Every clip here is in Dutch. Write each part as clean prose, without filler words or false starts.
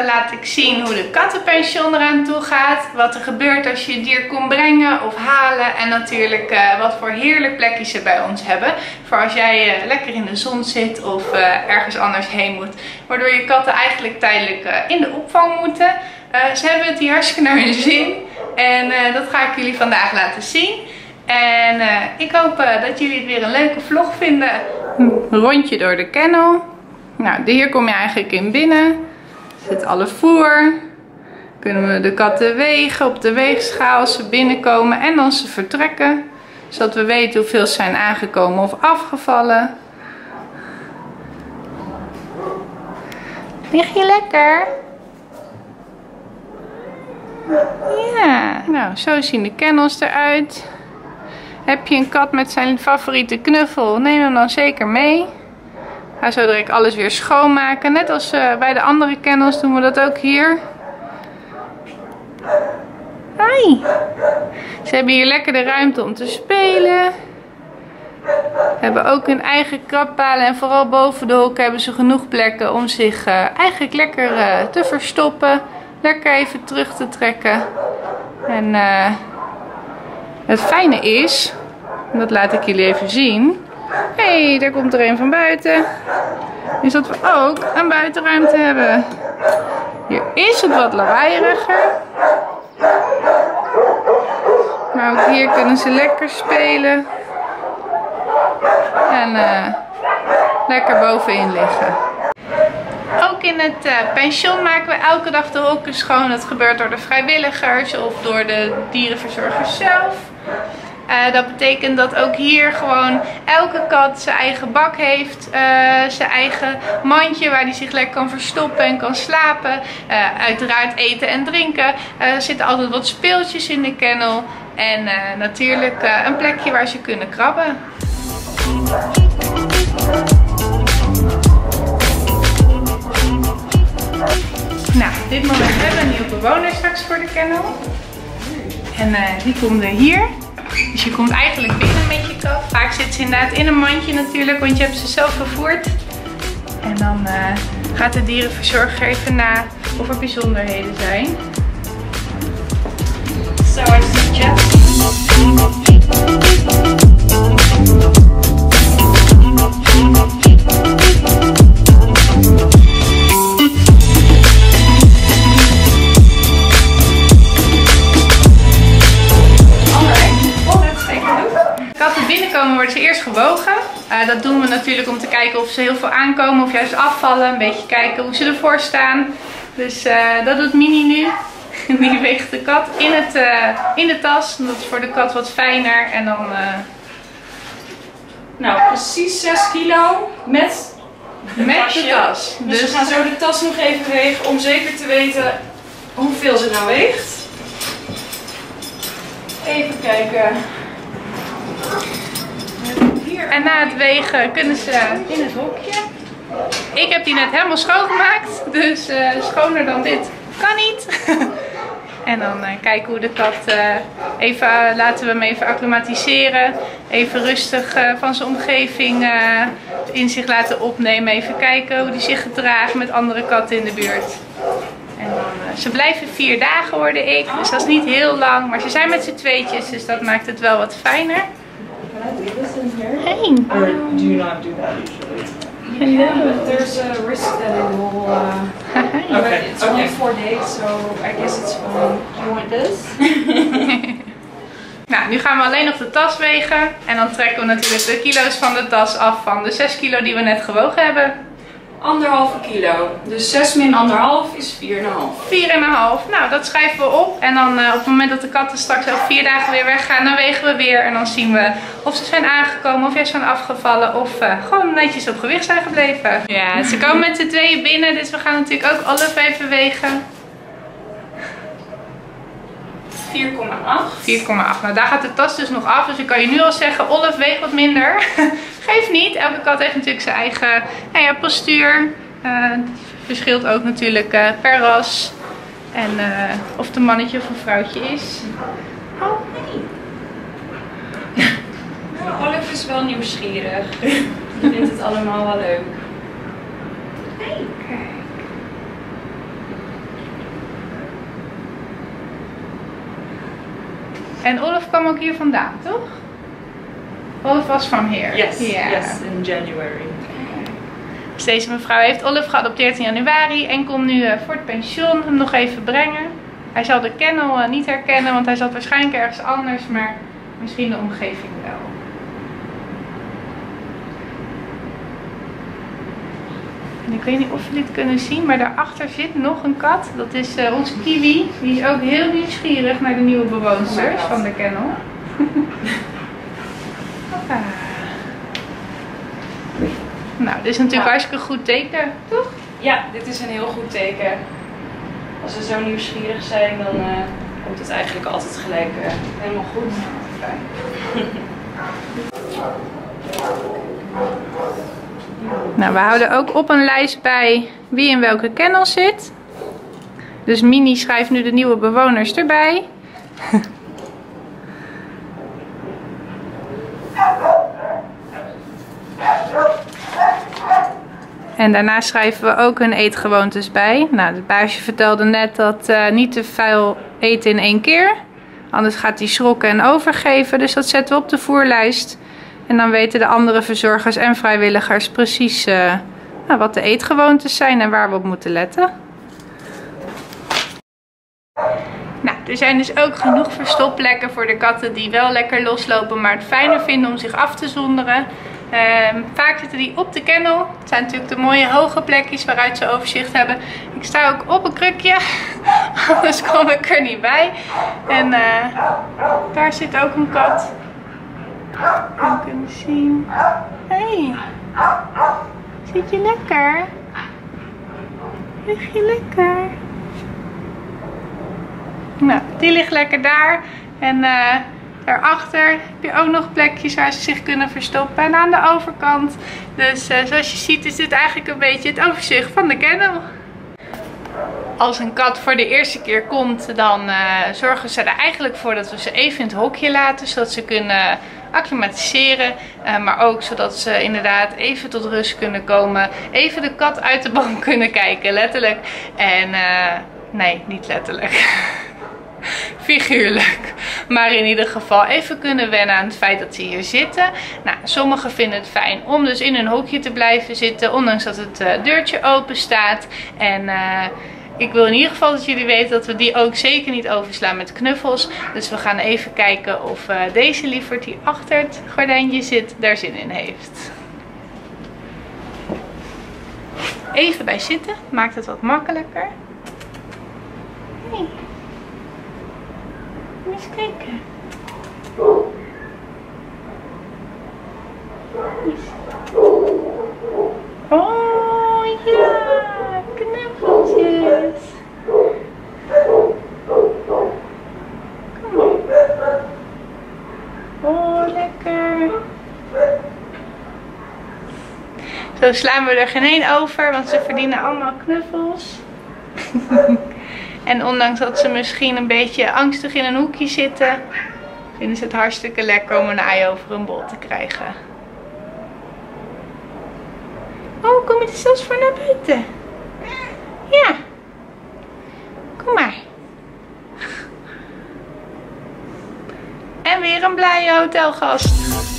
laat ik zien hoe de kattenpension eraan toe gaat. Wat er gebeurt als je het dier komt brengen of halen. En natuurlijk wat voor heerlijk plekjes ze bij ons hebben. Voor als jij lekker in de zon zit of ergens anders heen moet. Waardoor je katten eigenlijk tijdelijk in de opvang moeten. Ze hebben het hier hartstikke naar hun zin. En dat ga ik jullie vandaag laten zien. En ik hoop dat jullie het weer een leuke vlog vinden. Een rondje door de kennel. Nou, hier kom je eigenlijk in binnen. Er zit alle voer. Kunnen we de katten wegen op de weegschaal als ze binnenkomen en als ze vertrekken. Zodat we weten hoeveel ze zijn aangekomen of afgevallen. Lig je lekker? Ja, nou zo zien de kennels eruit. Heb je een kat met zijn favoriete knuffel, neem hem dan zeker mee. Ga zo direct alles weer schoonmaken. Net als bij de andere kennels doen we dat ook hier. Hoi! Ze hebben hier lekker de ruimte om te spelen. Hebben ook hun eigen krabbalen en vooral boven de hok hebben ze genoeg plekken om zich eigenlijk lekker te verstoppen. Lekker even terug te trekken. En het fijne is, dat laat ik jullie even zien. Hé, daar komt er een van buiten. Is dat we ook een buitenruimte hebben. Hier is het wat lawaaieriger. Maar ook hier kunnen ze lekker spelen. En lekker bovenin liggen. Ook in het pension maken we elke dag de hokken schoon. Dat gebeurt door de vrijwilligers of door de dierenverzorgers zelf. Dat betekent dat ook hier gewoon elke kat zijn eigen bak heeft. Zijn eigen mandje waar hij zich lekker kan verstoppen en kan slapen. Uiteraard eten en drinken. Er zitten altijd wat speeltjes in de kennel. En natuurlijk een plekje waar ze kunnen krabben. Nou, op dit moment hebben we een nieuwe bewoner straks voor de kennel. En die komt hier. Dus je komt eigenlijk binnen met je kat. Vaak zit ze inderdaad in een mandje natuurlijk, want je hebt ze zelf vervoerd. En dan gaat de dierenverzorger even na of er bijzonderheden zijn. So I suggest. Binnenkomen worden ze eerst gewogen. Dat doen we natuurlijk om te kijken of ze heel veel aankomen of juist afvallen. Een beetje kijken hoe ze ervoor staan. Dus dat doet Mini nu. Die weegt de kat in de tas. Dat is voor de kat wat fijner. En dan... Nou, precies 6 kilo met de tas. Dus we gaan zo de tas nog even wegen om zeker te weten hoeveel ze nou weegt. Even kijken. En na het wegen kunnen ze in het hokje. Ik heb die net helemaal schoongemaakt. Dus schoner dan dit kan niet. En dan kijken hoe de kat laten we hem even acclimatiseren. Even rustig van zijn omgeving in zich laten opnemen. Even kijken hoe hij zich gedraagt met andere katten in de buurt. En dan, ze blijven 4 dagen hoorde ik. Dus dat is niet heel lang. Maar ze zijn met z'n tweetjes. Dus dat maakt het wel wat fijner. Hey. Or do you not do that usually? Hello. But there's a risk that it will. Okay. It's only 4 days, so I guess it's fine. Do you want this? Nou, nu gaan we alleen nog de tas wegen. En dan trekken we natuurlijk de kilo's van de tas af van de 6 kilo die we net gewogen hebben. 1,5 kilo. Dus 6 min 1,5 is 4,5. 4,5. Nou, dat schrijven we op. En dan op het moment dat de katten straks over 4 dagen weer weggaan, dan wegen we weer. En dan zien we of ze zijn aangekomen, of juist zijn afgevallen, of gewoon netjes op gewicht zijn gebleven. Ja, ze komen met z'n tweeën binnen, dus we gaan natuurlijk ook Olive even wegen. 4,8. 4,8. Nou, daar gaat de tas dus nog af. Dus ik kan je nu al zeggen, Olive weegt wat minder. Geeft niet. Elke kat heeft natuurlijk zijn eigen postuur. Verschilt ook natuurlijk per ras. En of het een mannetje of een vrouwtje is. Oh, nee. Olive is wel nieuwsgierig. Die vindt het allemaal wel leuk. Hey. Kijk. En Olaf kwam ook hier vandaan, toch? Olaf was from here. Yes, yes, in January. Dus deze mevrouw heeft Olaf geadopteerd in januari en komt nu voor het pension hem nog even brengen. Hij zal de kennel niet herkennen, want hij zat waarschijnlijk ergens anders, maar misschien de omgeving wel. En ik weet niet of jullie het kunnen zien, maar daarachter zit nog een kat. Dat is onze Kiwi. Die is ook heel nieuwsgierig naar de nieuwe bewoners van de kennel. Hoppa. Nou, dit is natuurlijk hartstikke goed teken, toch? Ja, dit is een heel goed teken. Als ze zo nieuwsgierig zijn, dan komt het eigenlijk altijd gelijk helemaal goed. Fijn. Nou, we houden ook op een lijst bij wie in welke kennel zit. Dus Mini schrijft nu de nieuwe bewoners erbij. En daarna schrijven we ook hun eetgewoontes bij. Nou, het baasje vertelde net dat niet te veel eten in één keer. Anders gaat hij schrokken en overgeven. Dus dat zetten we op de voerlijst. En dan weten de andere verzorgers en vrijwilligers precies wat de eetgewoontes zijn en waar we op moeten letten. Nou, er zijn dus ook genoeg verstopplekken voor de katten die wel lekker loslopen, maar het fijner vinden om zich af te zonderen. Vaak zitten die op de kennel. Het zijn natuurlijk de mooie hoge plekjes waaruit ze overzicht hebben. Ik sta ook op een krukje, anders kom ik er niet bij. En daar zit ook een kat. We kunnen zien. Hey, zit je lekker? Lig je lekker? Nou, die ligt lekker daar. En daarachter heb je ook nog plekjes waar ze zich kunnen verstoppen. En aan de overkant. Dus zoals je ziet is dit eigenlijk een beetje het overzicht van de kennel. Als een kat voor de eerste keer komt, dan zorgen ze er eigenlijk voor dat we ze even in het hokje laten. Zodat ze kunnen acclimatiseren. Maar ook zodat ze inderdaad even tot rust kunnen komen. Even de kat uit de bank kunnen kijken, letterlijk. En nee, niet letterlijk. Figuurlijk. Maar in ieder geval even kunnen wennen aan het feit dat ze hier zitten. Nou, sommigen vinden het fijn om dus in een hokje te blijven zitten. Ondanks dat het deurtje open staat. En ik wil in ieder geval dat jullie weten dat we die ook zeker niet overslaan met knuffels. Dus we gaan even kijken of deze lieverd die achter het gordijntje zit daar zin in heeft. Even bij zitten. Maakt het wat makkelijker. Hey. Eens kijken. Oh ja, knuffeltjes. Kom op. Oh, lekker. Zo slaan we er geen één over, want ze verdienen allemaal knuffels. En ondanks dat ze misschien een beetje angstig in een hoekje zitten, vinden ze het hartstikke lekker om een ei over hun bol te krijgen. Oh, kom je er zelfs voor naar buiten? Ja. Kom maar. En weer een blije hotelgast.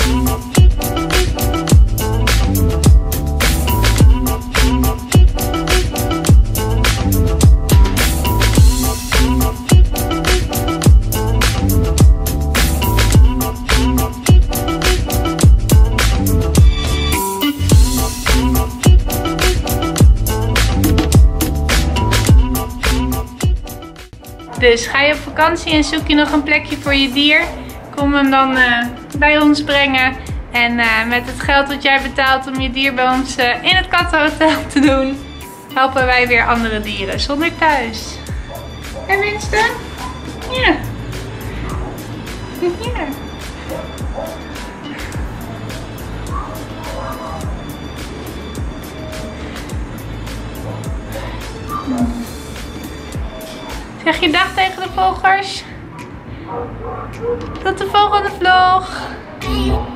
Dus ga je op vakantie en zoek je nog een plekje voor je dier, kom hem dan bij ons brengen. En met het geld dat jij betaalt om je dier bij ons in het kattenhotel te doen, helpen wij weer andere dieren zonder thuis. En Winston? Ja. Ja. Zeg je dag tegen de volgers? Tot de volgende vlog!